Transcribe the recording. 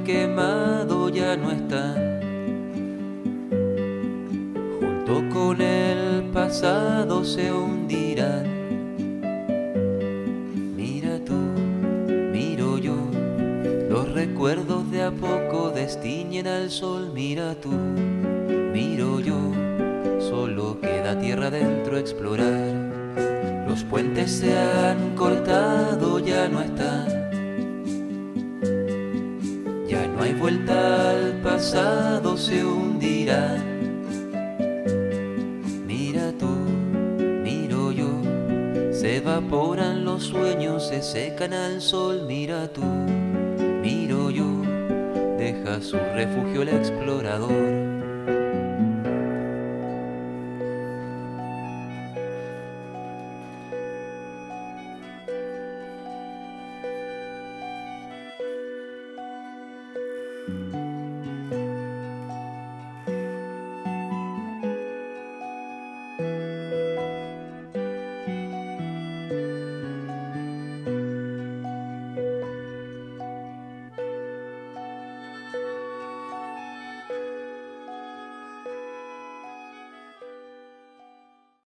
quemado ya no están. Junto con el pasado se hundirán. Mira tú, miro yo, los recuerdos de a poco destiñen al sol. Mira tú, miro yo, solo queda tierra adentro explorar. Los puentes se han cortado, ya no están. Ya no hay vuelta al pasado, se hundirán. Mira tú, miro yo, se evaporan los sueños, se secan al sol. Mira tú, miro yo, deja su refugio el explorador.